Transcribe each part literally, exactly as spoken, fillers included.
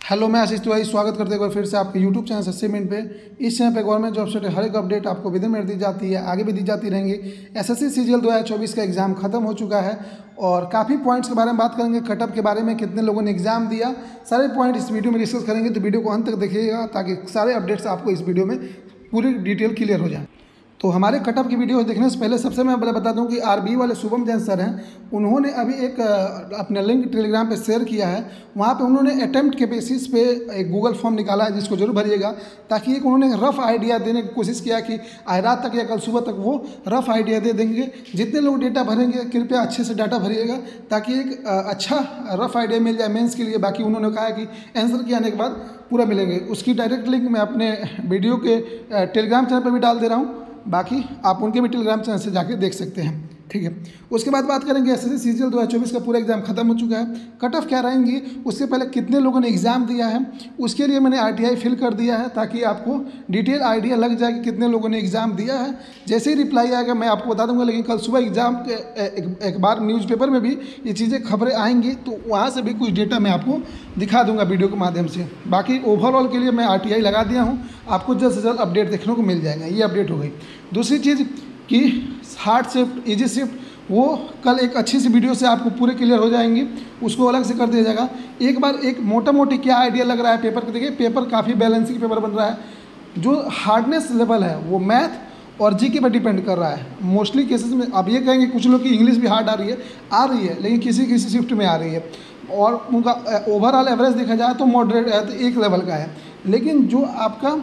Hello, मैं आशीष तिवारी स्वागत करते हुए फिर से आपके यूट्यूब चैनल सस्ते मिनट पे। इस चैनल पे गवर्नमेंट जॉब से हर एक अपडेट आपको विदिन मिनट दी जाती है, आगे भी दी जाती रहेंगी। एसएससी सीजीएल दो हज़ार चौबीस का एग्ज़ाम खत्म हो चुका है और काफ़ी पॉइंट्स के बारे में बात करेंगे। कटअप के बारे में, कितने लोगों ने एग्जाम दिया, सारे पॉइंट इस वीडियो में डिस्कस करेंगे। तो वीडियो को अंत तक देखिएगा ताकि सारे अपडेट्स आपको इस वीडियो में पूरी डिटेल क्लियर हो जाए। तो हमारे कटअप की वीडियो देखने से पहले सबसे मैं बता दूं कि आरबी वाले शुभम जैन सर हैं, उन्होंने अभी एक अपना लिंक टेलीग्राम पे शेयर किया है। वहाँ पे उन्होंने अटेम्प्ट के बेसिस पे एक गूगल फॉर्म निकाला है, जिसको जरूर भरिएगा। ताकि एक उन्होंने रफ़ आइडिया देने की कोशिश किया कि आज रात तक या कल सुबह तक वो रफ़ आइडिया दे देंगे। जितने लोग डेटा भरेंगे कृपया अच्छे से डाटा भरिएगा ताकि एक अच्छा रफ़ आइडिया मिल जाए मेंस के लिए। बाकी उन्होंने कहा है कि आंसर के आने के बाद पूरा मिलेंगे। उसकी डायरेक्ट लिंक मैं अपने वीडियो के टेलीग्राम चैनल पर भी डाल दे रहा हूँ, बाकी आप उनके भी टेलीग्राम चैनल से जाके देख सकते हैं। ठीक है, उसके बाद बात करेंगे एसएससी सीजीएल दो हज़ार चौबीस का पूरा एग्जाम खत्म हो चुका है। कट ऑफ क्या रहेंगी, उससे पहले कितने लोगों ने एग्जाम दिया है उसके लिए मैंने आरटीआई फिल कर दिया है, ताकि आपको डिटेल आइडिया लग जाए कि कितने लोगों ने एग्जाम दिया है। जैसे ही रिप्लाई आएगा मैं आपको बता दूंगा। लेकिन कल सुबह एग्जाम के एक, एक बार न्यूज़पेपर में भी ये चीज़ें खबरें आएंगी, तो वहाँ से भी कुछ डेटा मैं आपको दिखा दूंगा वीडियो के माध्यम से। बाकी ओवरऑल के लिए मैं आरटीआई लगा दिया हूँ, आपको जल्द से जल्द अपडेट देखने को मिल जाएगा। ये अपडेट हो गई। दूसरी चीज़ कि हार्ड शिफ्ट, इजी शिफ्ट, वो कल एक अच्छी सी वीडियो से आपको पूरे क्लियर हो जाएंगे, उसको अलग से कर दिया जाएगा। एक बार एक मोटा मोटी क्या आइडिया लग रहा है पेपर के, देखिए पेपर काफ़ी बैलेंसिंग पेपर बन रहा है। जो हार्डनेस लेवल है वो मैथ और जी के पर डिपेंड कर रहा है मोस्टली केसेस में। अब ये कहेंगे कुछ लोग की इंग्लिश भी हार्ड आ रही है आ रही है लेकिन किसी किसी शिफ्ट में आ रही है, और उनका ओवरऑल एवरेज देखा जाए तो मॉडरेट है, तो एक लेवल का है। लेकिन जो आपका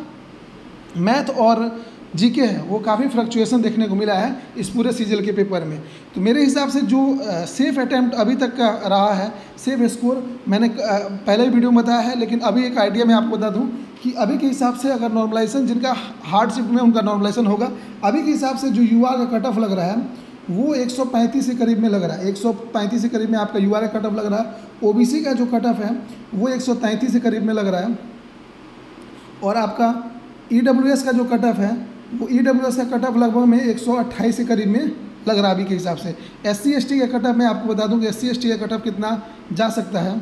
मैथ और जीके है वो काफ़ी फ्लक्चुएशन देखने को मिला है इस पूरे सीजीएल के पेपर में। तो मेरे हिसाब से जो सेफ अटैम्प्ट अभी तक का रहा है, सेफ स्कोर मैंने आ, पहले ही वीडियो में बताया है। लेकिन अभी एक आइडिया मैं आपको बता दूं कि अभी के हिसाब से अगर नॉर्मलाइजेशन, जिनका हार्ड शिफ्ट में उनका नॉर्मलाइजेशन होगा, अभी के हिसाब से जो यूआर का कट ऑफ लग रहा है वो एक सौ पैंतीस के करीब में लग रहा है। एक सौ पैंतीस के करीब में आपका यूआर का कट ऑफ लग रहा है। ओबीसी का जो कट ऑफ है वो एक सौ तैंतीस के करीब में लग रहा है। और आपका ईडब्ल्यूएस का जो कट ऑफ है वो ईडब्ल्यूएस का कट ऑफ लगभग में एक सौ अट्ठाईस के करीब में लग रहा है अभी के हिसाब से। एससी एसटी का कट ऑफ मैं आपको बता दूं कि एससी एसटी का कट ऑफ कितना जा सकता है।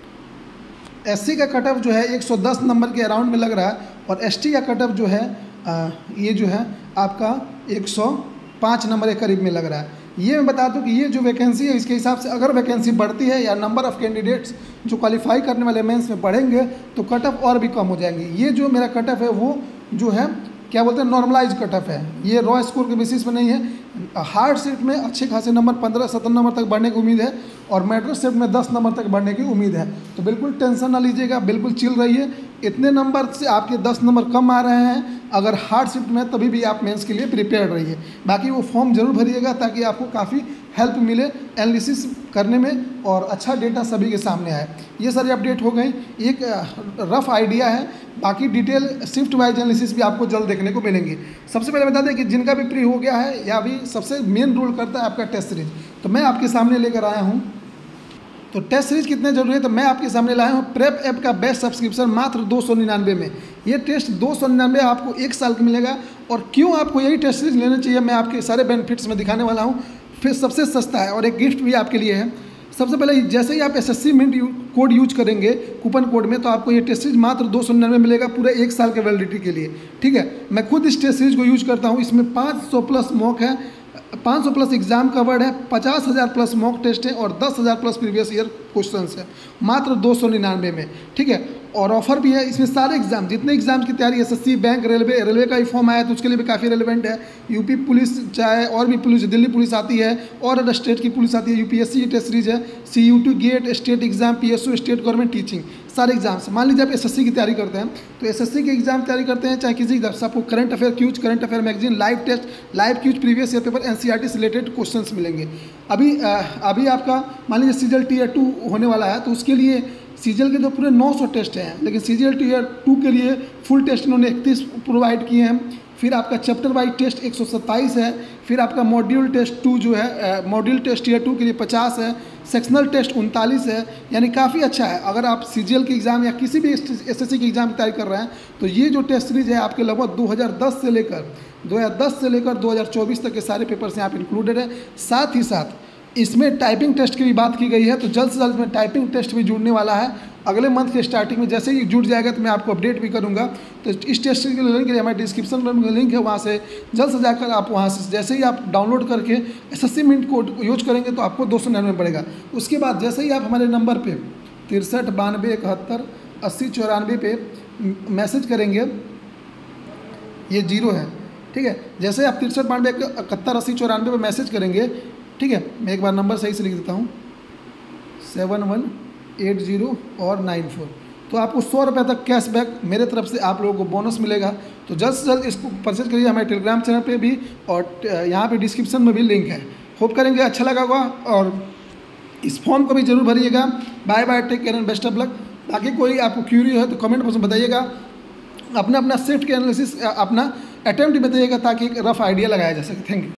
एससी का कट ऑफ जो है एक सौ दस नंबर के अराउंड में लग रहा है, और एसटी का कट ऑफ जो है आ, ये जो है आपका एक सौ पाँच नंबर के करीब में लग रहा है। ये मैं बता दूं कि ये जो वैकेंसी है इसके हिसाब से अगर वैकेंसी बढ़ती है या नंबर ऑफ़ कैंडिडेट्स जो क्वालिफाई करने वाले मेंस में बढ़ेंगे तो कट ऑफ और भी कम हो जाएंगे। ये जो मेरा कट ऑफ है वो जो है क्या बोलते हैं नॉर्मलाइज कट ऑफ है, ये रॉ स्कोर के बेसिस पे नहीं है। हार्ड शिफ्ट में अच्छे खासे नंबर पंद्रह सत्रह नंबर तक बढ़ने की उम्मीद है, और मेट्रो शिफ्ट में दस नंबर तक बढ़ने की उम्मीद है। तो बिल्कुल टेंशन ना लीजिएगा, बिल्कुल चिल रहिए। इतने नंबर से आपके दस नंबर कम आ रहे हैं अगर हार्ड शिफ्ट में, तभी भी आप मेंस के लिए प्रिपेयर रहिए। बाकी वो फॉर्म जरूर भरिएगा ताकि आपको काफ़ी हेल्प मिले एनालिसिस करने में और अच्छा डेटा सभी के सामने आए। ये सारी अपडेट हो गई, एक रफ़ आइडिया है। बाकी डिटेल शिफ्ट वाइज एनालिसिस भी आपको जल्द देखने को मिलेंगी। सबसे पहले बता दें कि जिनका भी प्री हो गया है या अभी सबसे मेन रोल करता है आपका टेस्ट सीरीज, तो मैं आपके सामने लेकर आया हूँ। तो टेस्ट सीरीज कितने जरूरी है, तो मैं आपके सामने लाया हूँ प्रेप ऐप का बेस्ट सब्सक्रिप्शन मात्र दो सौ निन्यानवे में। ये टेस्ट दो सौ निन्यानवे आपको एक साल का मिलेगा। और क्यों आपको यही टेस्ट सीरीज लेना चाहिए मैं आपके सारे बेनिफिट्स में दिखाने वाला हूँ। फिर सबसे सस्ता है और एक गिफ्ट भी आपके लिए है। सबसे पहले जैसे ही आप एसएससी मिनट कोड यूज करेंगे कूपन कोड में, तो आपको ये टेस्ट सीरीज मात्र दो सौ निन्यानवे मिलेगा पूरे एक साल के वैलिडिटी के लिए। ठीक है, मैं खुद इस टेस्ट सीरीज को यूज करता हूँ। इसमें पाँच सौ प्लस मॉक है, पाँच सौ प्लस एग्जाम कवर्ड है, पचास हज़ार प्लस मॉक टेस्ट है और दस हज़ार प्लस प्रीवियस ईयर क्वेश्चंस है मात्र दो सौ निन्यानवे में। ठीक है, और ऑफर भी है इसमें। सारे एग्जाम, जितने एग्जाम की तैयारी, एसएससी, बैंक, रेलवे, रेलवे का ही फॉर्म आया तो उसके लिए भी काफ़ी रेलिवेंट है। यूपी पुलिस चाहे और भी पुलिस, दिल्ली पुलिस आती है और अदर स्टेट की पुलिस आती है, यूपीएससी की टेस्ट सीरीज है, CUET gate, state exam, PSU, state government teaching, सारे एग्जाम्स। मान लीजिए आप एसएससी की तैयारी करते हैं तो एसएससी के एग्जाम तैयारी करते हैं चाहे किसी एग्जाम से, आपको current affair quiz, current affair magazine, live test, live quiz, previous year paper, NCERT से रिलेटेड क्वेश्चंस मिलेंगे। अभी अभी आपका मान लीजिए सीजीएल टीयर टू होने वाला है, तो उसके लिए सीजीएल के तो पूरे नौ सौ टेस्ट हैं, लेकिन सीजीएल टीयर टू के लिए फुल टेस्ट इन्होंने इकतीस प्रोवाइड किए हैं। फिर आपका चैप्टर वाइज टेस्ट एक सौ सत्ताईस है। फिर आपका मॉड्यूल टेस्ट टू जो है, मॉड्यूल टेस्ट टीयर टू के लिए पचास है। सेक्शनल टेस्ट उनतालीस है, यानी काफ़ी अच्छा है। अगर आप सीजीएल के एग्ज़ाम या किसी भी एसएससी के एग्ज़ाम की तैयारी कर रहे हैं तो ये जो टेस्ट सीरीज है आपके लगभग दो हज़ार दस से लेकर दो हज़ार दस से लेकर दो हज़ार चौबीस तक के सारे पेपर्स यहाँ पर इंक्लूडेड है। साथ ही साथ इसमें टाइपिंग टेस्ट की भी बात की गई है, तो जल्द से जल्द में टाइपिंग टेस्ट भी जुड़ने वाला है अगले मंथ के स्टार्टिंग में जैसे ही जुड़ जाएगा तो मैं आपको अपडेट भी करूँगा। तो इस टेस्ट के लिंक के लिए हमारे डिस्क्रिप्शन में लिंक है, वहाँ से जल्द से जाकर आप वहाँ से जैसे ही आप डाउनलोड करके S S C minute code use करेंगे तो आपको दो सौ निन्यानवे पड़ेगा। उसके बाद जैसे ही आप हमारे नंबर पे तिरसठ बानवे इकहत्तर अस्सी चौरानवे पे मैसेज करेंगे, ये जीरो है, ठीक है। जैसे आप तिरसठ बानवे इकहत्तर अस्सी चौरानवे पे मैसेज करेंगे, ठीक है, मैं एक बार नंबर सही से लिख देता हूँ, सेवन वन एट ज़ीरो और नाइन फोर, तो आपको सौ रुपये तक कैशबैक मेरे तरफ से आप लोगों को बोनस मिलेगा। तो जल्द से जल्द इसको परचेज करिए, हमारे टेलीग्राम चैनल पे भी और यहाँ पे डिस्क्रिप्शन में भी लिंक है। होप करेंगे अच्छा लगा होगा और इस फॉर्म को भी जरूर भरिएगा। Bye bye, take care and best of luck. बाकी कोई आपको क्यूरी है तो कमेंट बॉक्स में बताइएगा, अपना अपना शिफ्ट के एनालिसिस अपना अटेम्प्ट बताइएगा ताकि एक रफ आइडिया लगाया जा सके। Thank you.